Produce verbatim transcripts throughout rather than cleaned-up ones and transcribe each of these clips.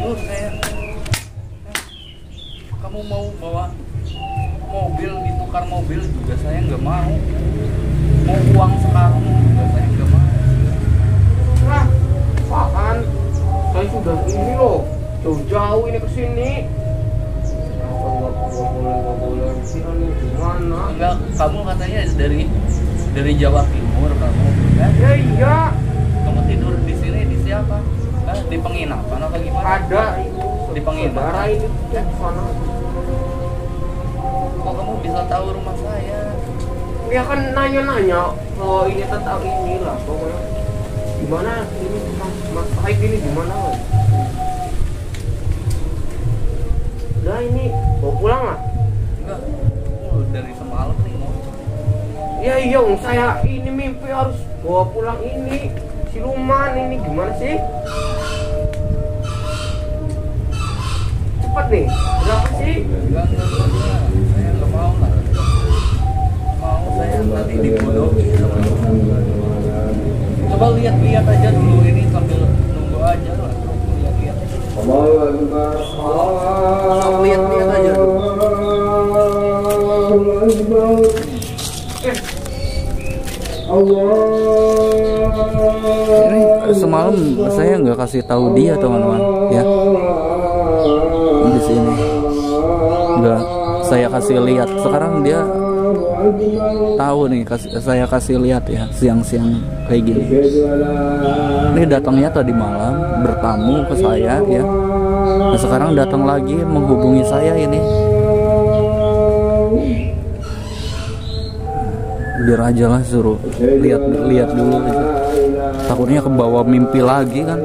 tahu saya. Kamu mau bawa mobil, ditukar mobil juga saya nggak mau. Mau uang sekarang juga saya nggak mau. Nah, apaan? Saya sudah ini loh, jauh-jauh ini kesini. Apa nggak boleh nggak boleh ini gimana? Enggak, kamu katanya dari dari Jawa Timur kamu, kan? Ya iya. Kamu tidur di sini di siapa? Hah? Di penginapan apa gimana? Ada itu. Di penginapan. Saudara ini ya di sana. Kok kamu bisa tahu rumah saya? Ya kan nanya-nanya. Oh ini tentang inilah pokoknya. Gimana ini mas mas Haik ini gimana? Udah ini mau pulang lah? Enggak, aku dari semalam nih mau. Ya iya, saya ini mimpi harus bawa pulang ini siluman ini gimana sih? Cepat nih, berapa sih? Enggak, enggak, enggak, enggak. Saya nggak mau lah. Mau saya nanti dibodohi sama kamu. Coba lihat-lihat aja dulu ini sambil nunggu aja lah. Lihat-lihat aja. Lihat-lihat aja. Ini semalam saya nggak kasih tahu dia teman-teman ya. Di sini nggak saya kasih lihat. Sekarang dia tahu nih, kasih, saya kasih lihat ya siang-siang kayak gini. Ini datangnya tadi malam bertamu ke saya ya. Nah, sekarang datang lagi menghubungi saya ini. Biar aja lah, suruh lihat lihat dulu aja. Takutnya kebawa mimpi lagi kan.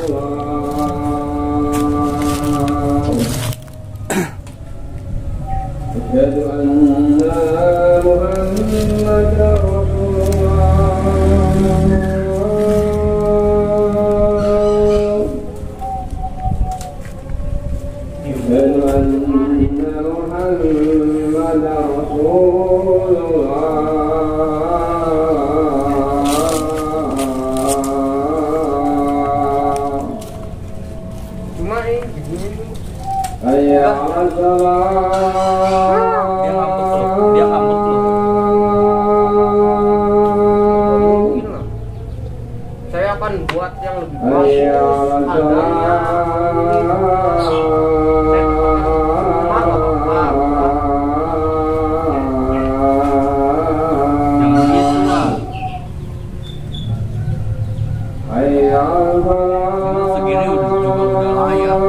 Dia ngambek loh, dia ngambek loh. Saya akan buat yang lebih bagus harganya. Jangan gitu lah. Segini udah juga udah layak.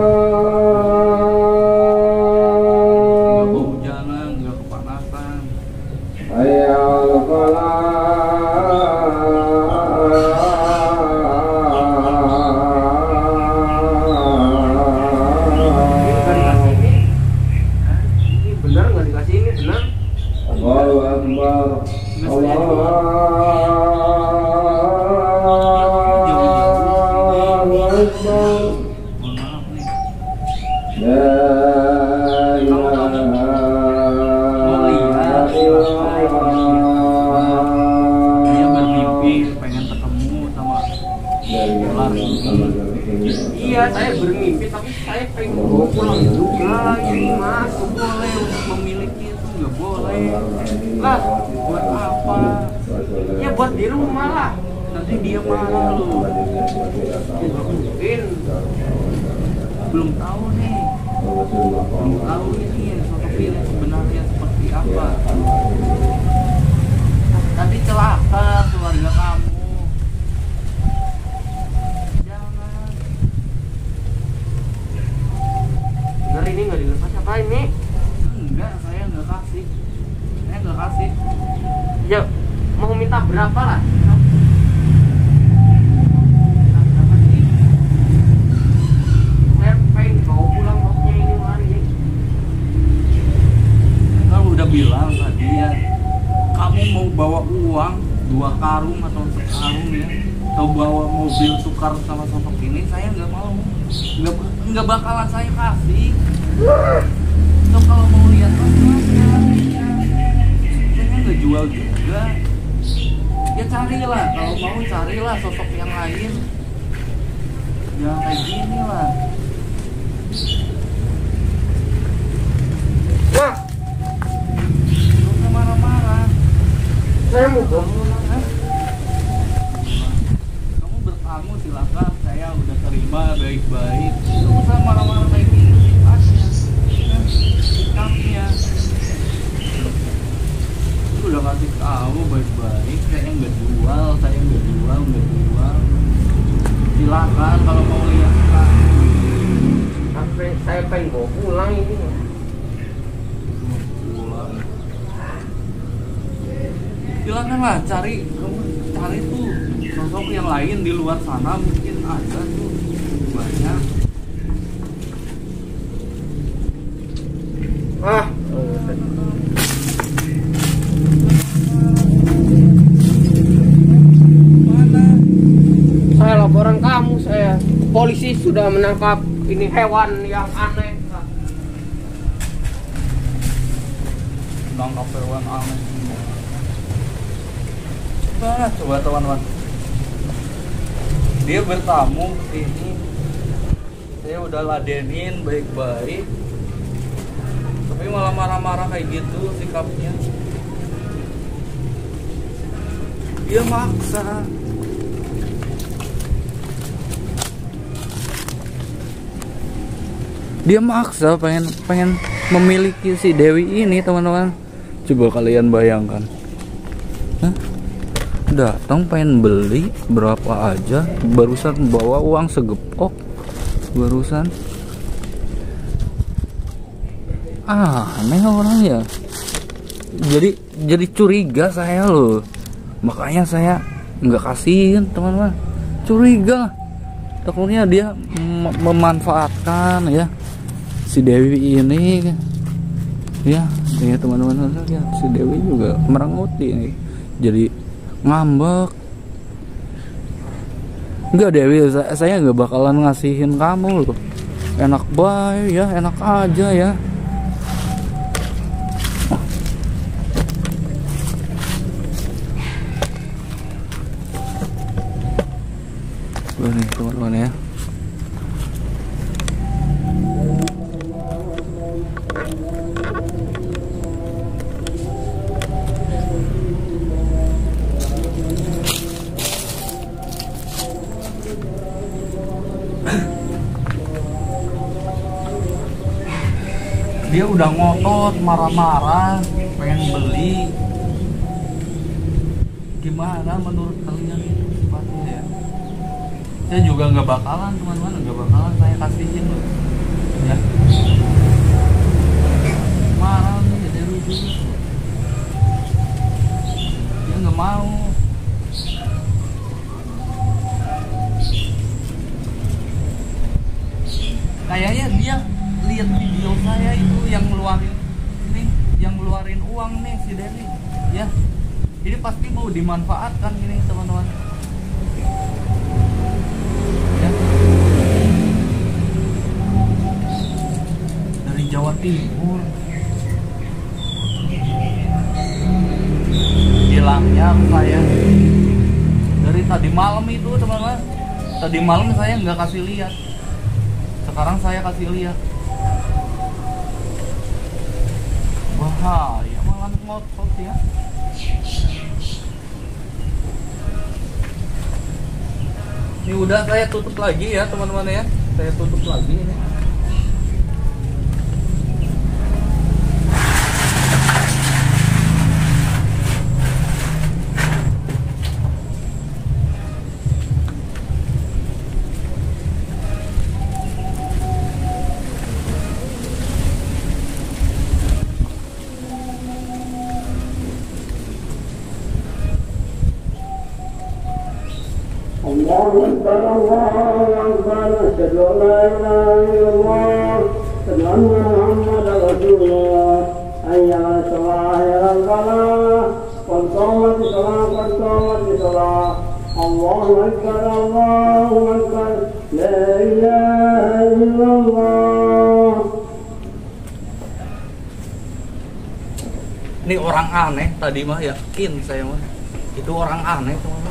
Iya, saya bermimpi tapi saya pengen bawa pulang juga ini mas. Boleh untuk memiliki itu nggak boleh lah. Buat apa? Ya buat di rumah lah. Nanti dia marah loh. Mungkin belum tahu nih. Belum tahu ini sosok pilih sebenarnya seperti apa. Nanti celaka keluarga kamu. bener ini nggak dilepas apa ini? Enggak, saya nggak kasih. Saya nggak kasih. Ya mau minta berapa lah? Saya pengen bawa pulang waktunya ini hari. Kalau udah bilang tadi ya, kamu mau bawa uang dua karung atau sekarung ya, atau bawa mobil tukar sama sosok ini, saya nggak mau. Nggak nggak bakalan saya kasih. So kalau mau lihat ya, saya nggak jual juga. Ya carilah, kalau mau carilah sosok yang lain. Jangan kayak gini lah. Wah, Jangan marah-marah. saya mau bom. Kamu bertamu silakan, saya udah terima baik-baik. Kamu usah marah-marah kayak gini sifatnya, sikapnya. Aku udah kasih tahu baik-baik, saya nggak jual, saya nggak jual, nggak jual. Silakan kalau mau lihat Pak. Sampai saya pengen bawa pulang ini. Pulang. Silakan lah cari, kamu cari tuh sosok yang lain di luar sana, mungkin ada tuh banyak. Ah, Mana? saya laporan kamu, saya polisi sudah menangkap ini hewan yang aneh. Nangkap hewan aneh. Mana coba teman-teman? Dia bertamu ke sini. Saya udah ladenin baik-baik. Tapi malah marah-marah kayak gitu sikapnya. Dia maksa. Dia maksa pengen pengen memiliki si Dewi ini, teman-teman. Coba kalian bayangkan. Hah? Datang pengen beli berapa aja, barusan bawa uang segepok, barusan. Ah, aneh orangnya. Jadi jadi curiga saya loh. Makanya saya nggak kasihin, teman-teman. Curiga. Takutnya dia mem memanfaatkan ya si Dewi ini. Ya, ya teman-teman, ya, si Dewi juga merenguti nih. Jadi ngambek. Enggak Dewi, saya, saya nggak bakalan ngasihin kamu loh. Enak baik ya, enak aja ya. Nih teman-teman ya. Dia udah ngotot, marah-marah, pengen beli. Gimana menurut kalian itu sifatnya ya? Saya juga nggak bakalan, teman-teman, nggak bakalan saya kasihin loh. Ya. Marah nih, jadi rujuk. Dia nggak mau. Kayaknya dia lihat video saya itu yang ngeluarin nih, yang ngeluarin uang nih si Dewi. Ya. Ini pasti mau dimanfaatkan ini, teman-teman. Ya. Dari Jawa Timur. Bilangnya ke saya dari tadi malam itu, teman-teman. Tadi malam saya nggak kasih lihat. Sekarang saya kasih lihat. Bahaya malah ngotot ya. Ini udah saya tutup lagi ya teman-teman ya. Saya tutup lagi ini. Allahu Akbar, Allahu Akbar, asyhadu an la ilaha illallah, asyhadu anna Muhammadar Rasulullah, hayya 'alas shalah, hayya 'alal falah, qad qamati shalah, qad qamati shalah. Allahu Akbar, Allahu Akbar, la ilaha illallah. Ini orang aneh tadi mah, yakin saya mah. Itu orang aneh, teman-teman.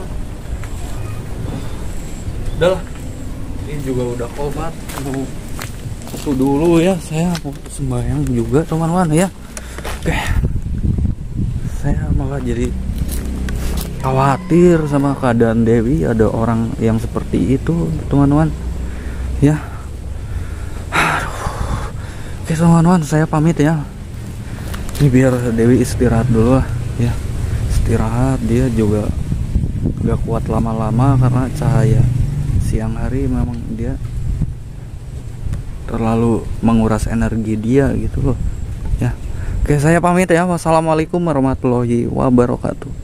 Udah lah, ini juga udah komat. waktu dulu ya, saya mau sembahyang juga teman-teman ya. Oke, saya malah jadi khawatir sama keadaan Dewi. Ada orang yang seperti itu teman-teman ya. Aduh. Oke teman-teman, saya pamit ya. Ini biar Dewi istirahat dulu lah ya. Istirahat, dia juga gak kuat lama-lama karena cahaya siang hari memang dia terlalu menguras energi dia gitu loh ya. Oke, saya pamit ya. Wassalamualaikum warahmatullahi wabarakatuh.